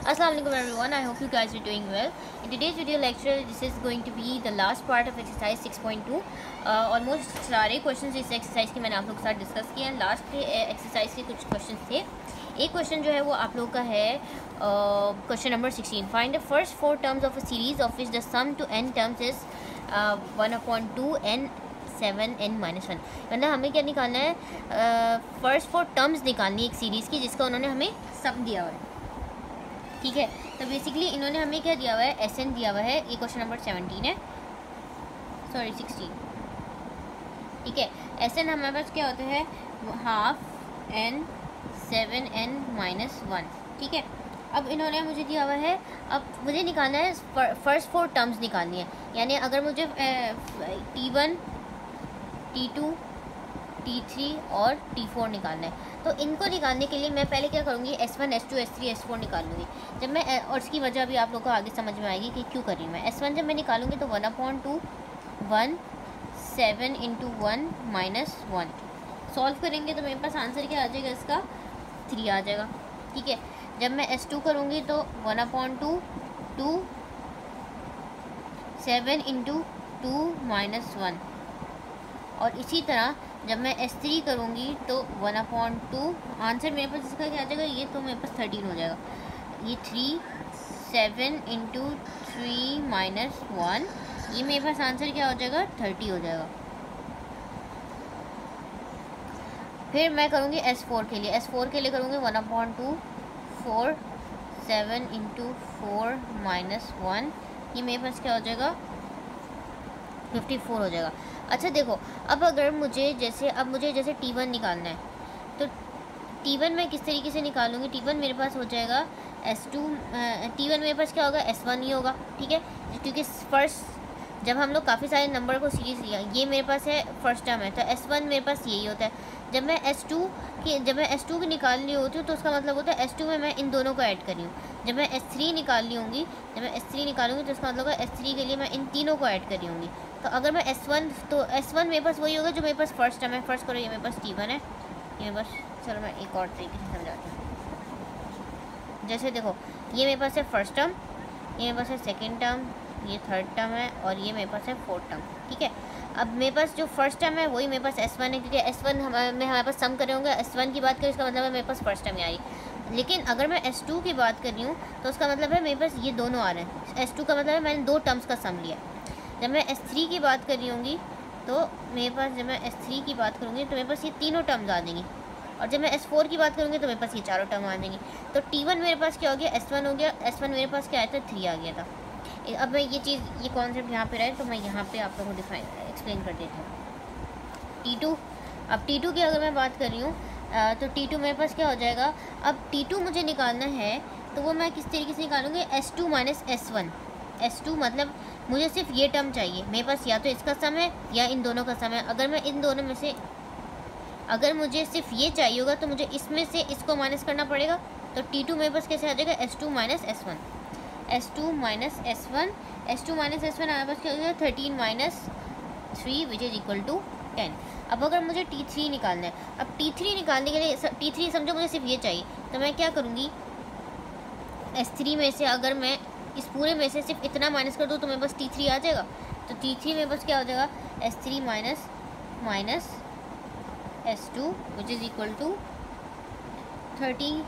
Assalamualaikum everyone. I hope you guys are doing well. In today's video lecture, this is going to be the last part of exercise 6.2. Almost सारे questions इस exercise के मैंने आप लोग के साथ discuss किए हैं. लास्ट के एक्सरसाइज के कुछ क्वेश्चंस थे. एक क्वेश्चन जो है वो आप लोग का है question number 16. Find the first 4 terms of a series of which the sum to n terms is 1/2 n 7n-1. मतलब हमें क्या निकालना है, फर्स्ट 4 टर्म्स निकालनी है एक सीरीज़ की जिसका उन्होंने हमें सम दिया हुआ है. ठीक है, तो बेसिकली इन्होंने हमें क्या दिया हुआ है, एस एन दिया हुआ है. ये क्वेश्चन नंबर 17 है, सॉरी 16. ठीक है, एस एन हमारे पास क्या होता है, 1/2 n 7n-1. ठीक है, अब इन्होंने मुझे दिया हुआ है, अब मुझे निकालना है फर्स्ट 4 टर्म्स निकालनी है. यानी अगर मुझे T1 T2 T3 और T4 निकालना है, तो इनको निकालने के लिए मैं पहले क्या करूँगी, S1 S2 S3 S4 निकाल लूँगी. जब मैं, और इसकी वजह भी आप लोगों को आगे समझ में आएगी कि क्यों कर रही हूँ मैं. S1 जब मैं निकालूँगी तो 1/2 1 7 × 1 - 1 सॉल्व करेंगे तो मेरे पास आंसर क्या आ जाएगा, इसका 3 आ जाएगा. ठीक है, जब मैं S2 करूँगी तो 1/2 2 7 × 2 - 1. और इसी तरह जब मैं S3 करूँगी तो 1/2 आंसर मेरे पास इसका क्या आ जाएगा, ये तो मेरे पास 13 हो जाएगा. ये 3 7 × 3 - 1, ये मेरे पास आंसर क्या हो जाएगा, 30 हो जाएगा. फिर मैं करूँगी S4 के लिए. S4 के लिए करूँगी 1/2 4 7 × 4 - 1, ये मेरे पास क्या हो जाएगा, 54 हो जाएगा. अच्छा देखो, अब अगर मुझे जैसे T1 निकालना है तो T1 मैं किस तरीके से निकालूंगी. T1 मेरे पास हो जाएगा S2, T1 मेरे पास क्या होगा, S1 ही होगा. ठीक है, क्योंकि फर्स्ट जब हम लोग काफ़ी सारे नंबर को सीरीज लिया, ये मेरे पास है फर्स्ट टर्म है, तो S1 मेरे पास यही होता है. जब मैं S2 की निकाल रही होती हूँ तो उसका मतलब होता है S2 में मैं इन दोनों को ऐड कर रही हूँ. जब मैं S3 निकाल रही होंगी, तो उसका मतलब है S3 के लिए मैं इन तीनों को ऐड कर रही होंगी. तो अगर मैं S1, तो S1 मेरे पास वही होगा जो मेरे पास फर्स्ट टर्म है. फर्स्ट करो, ये मेरे पास T1 है, ये मेरे पास, चलो मैं एक और तरीके से समझाती हूँ. जैसे देखो, ये मेरे पास है फर्स्ट टर्म, ये मेरे पास है सेकेंड टर्म, ये थर्ड टर्म है, और ये मेरे पास है फोर्थ टर्म. ठीक है, अब मेरे पास जो फर्स्ट टर्म है वही मेरे पास S1 है, क्योंकि S1 में हमारे पास सम करे होंगे. S1 की बात करें, इसका मतलब है मेरे पास फर्स्ट टर्म ही आ रही. लेकिन अगर मैं S2 की बात कर रही हूँ तो उसका मतलब है मेरे पास ये दोनों आ रहे हैं. S2 का मतलब है मैंने 2 टर्म्स का सम लिया. जब मैं S3 की बात कर रही होंगी तो मेरे पास, जब मैं S3 की बात करूँगी तो मेरे पास ये तीनों टर्म्स आ जाएंगी. और जब मैं S4 की बात करूँगी तो मेरे पास ये चारों टर्म आ जाएंगी. तो T1 मेरे पास क्या हो गया, S1 हो गया. S1 मेरे पास क्या आया था, 3 आ गया था. अब मैं ये कॉन्सेप्ट यहाँ पे रहे तो मैं यहाँ पे आप लोगों को एक्सप्लेन कर देती हूँ. T2, अब T2 की अगर मैं बात कर रही हूँ तो T2 मेरे पास क्या हो जाएगा. अब T2 मुझे निकालना है तो वो मैं किस तरीके से निकालूंगी, S2 - S1. S2 मतलब मुझे सिर्फ ये टर्म चाहिए. मेरे पास या तो इसका सम है या इन दोनों का सम है. अगर मैं इन दोनों में से, अगर मुझे सिर्फ ये चाहिए होगा तो मुझे इसमें से इसको माइनस करना पड़ेगा. तो T2 मेरे पास कैसे आ जाएगा, S2 - S1. S2 - S1, S2 - S1 हमारे पास क्या हो जाएगा, 13 - 3 विच इज़ इक्वल टू 10. अब अगर मुझे T3 निकालना है, अब T3 निकालने के लिए, T3 समझो मुझे सिर्फ ये चाहिए, तो मैं क्या करूँगी, S3 में से अगर मैं इस पूरे में से सिर्फ इतना माइनस कर दूँ तो मेरे पास T3 आ जाएगा. तो T3 मेरे पास क्या हो जाएगा, S3 minus S2 which is equal to 13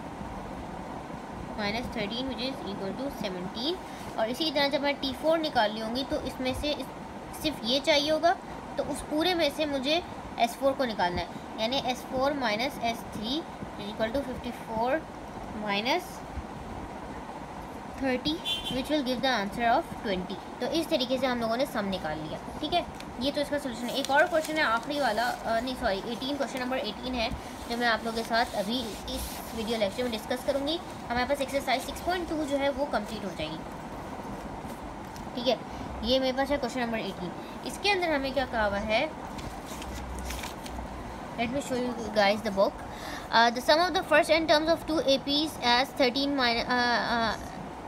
which is equal to 17. और इसी तरह जब मैं T4 निकाल ली होंगी तो इसमें से सिर्फ ये चाहिए होगा, तो उस पूरे में से मुझे S4 को निकालना है. यानी S4 - S3 equal to 54 - 30 which will give the answer of 20. तो इस तरीके से हम लोगों ने सम निकाल लिया. ठीक है, ये तो इसका सोल्यूशन है. एक और क्वेश्चन है आखिरी वाला, नहीं सॉरी 18, क्वेश्चन नंबर 18 है जो मैं आप लोगों के साथ अभी इस वीडियो लेक्चर में डिस्कस करूँगी. हमारे पास एक्सरसाइज 6.2 जो है वो कंप्लीट हो जाएगी. ठीक है, ये मेरे पास है क्वेश्चन नंबर 18. इसके अंदर हमें क्या कहा हुआ है, let me show you guys the book. The sum of the first n terms of 2 APs as 13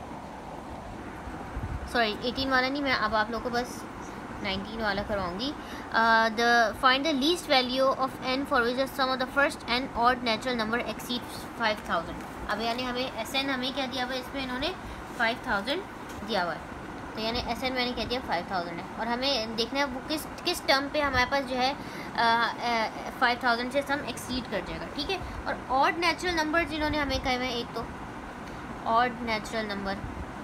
sorry 18 वाला नहीं, मैं अब आप लोगों को बस 19 वाला करवाऊंगी. Find the least value of n for which the sum of the first n odd natural number exceeds 5000. अब यानी हमें SN हमें क्या दिया हुआ है, इसमें इन्होंने 5000 दिया हुआ है, तो यानी SN मैंने कह दिया 5000 है। और हमें देखना है वो किस टर्म पे हमारे पास जो है 5000 से सम एक्सीड कर जाएगा, ठीक है। और ऑड नेचुरल नंबर जिन्होंने हमें कहे हुए हैं, एक तो ऑड नेचुरल नंबर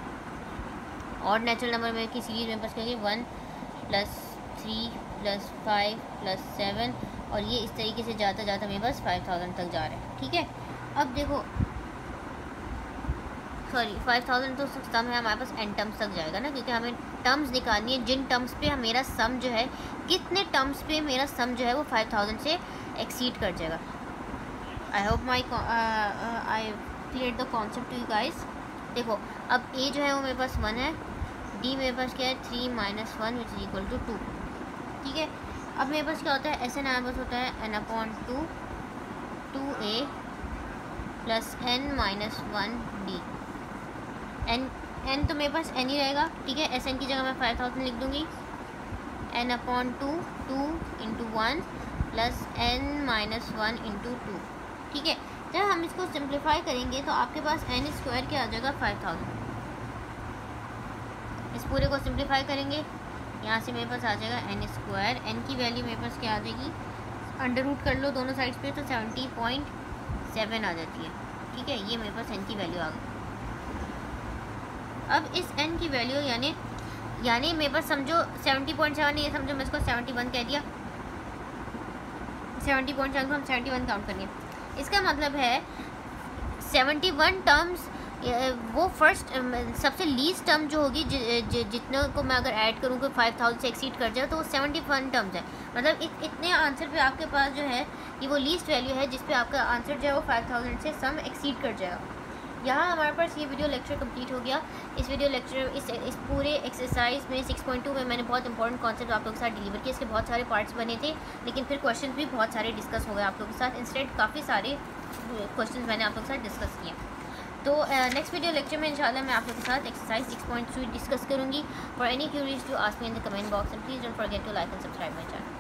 में की सीरीज में पास करेंगे 1 + 3 + 5 + 7, और ये इस तरीके से जाता मेरे पास 5000 तक जा रहा है, ठीक है। अब देखो सॉरी 5000 तो सम है हमारे पास n टर्म्स तक जाएगा ना, क्योंकि हमें टर्म्स निकालनी है जिन टर्म्स पे मेरा सम जो है, कितने टर्म्स पे मेरा सम जो है वो 5000 से एक्सीड कर जाएगा। I hope I clear the concept to you guys. देखो अब a जो है वो मेरे पास 1 है, d मेरे पास क्या है 3 - 1 विच इज इक्वल टू 2, ठीक है। अब मेरे पास क्या होता है, SN हमारे पास होता है n/2 2a + n - 1d। n तो मेरे पास n ही रहेगा, ठीक है। SN की जगह मैं 5000 लिख दूँगी, n/2 2 × 1 + n - 1 × 2, ठीक है। जब हम इसको सिंप्लीफाई करेंगे तो आपके पास n² क्या आ जाएगा 5000। इस पूरे को सिंप्लीफाई करेंगे, यहाँ से मेरे पास आ जाएगा n², n की वैल्यू मेरे पास क्या आ जाएगी, अंडर रूट कर लो दोनों साइड्स पे तो 70.7 आ जाती है, ठीक है। ये मेरे पास n की वैल्यू आ गई। अब इस n की वैल्यू यानी मेरे पास समझो 70.7 है, ये समझो मैं इसको 71 कह दिया, 70.7 को हम 71 काउंट करेंगे। इसका मतलब है 71 टर्म्स, वो फर्स्ट सबसे लीस्ट टर्म जो होगी जितने को मैं अगर ऐड करूँ कोई 5000 से एक्सीड कर जाए तो वो 71 टर्म्स है। मतलब इतने आंसर पे आपके पास जो है ये वो लीस्ट वैल्यू है जिस पे आपका आंसर जो है वो 5000 से सम एक्सीड कर जाएगा। यहाँ हमारे पास ये वीडियो लेक्चर कंप्लीट हो गया। इस वीडियो लेक्चर इस पूरे एक्सरसाइज में 6.2 में मैंने बहुत इंपॉर्टेंट कॉन्सेप्ट आप लोगों के साथ डिलीवर किए। इसके बहुत सारे पार्ट्स बने थे, लेकिन फिर क्वेश्चंस भी बहुत सारे डिस्कस हो गए आप लोगों के साथ। इंस्टेंट काफ़ी सारे क्वेश्चंस मैंने आप लोगों के साथ डिस्कस किए। तो नेक्स्ट वीडियो लेक्चर में इंशाल्लाह मैं आप लोगों के साथ एक्सरसाइज 6.2 डिस्कस करूँगी। For any queries to ask me in the comment box and please don't forget to like and subscribe my channel.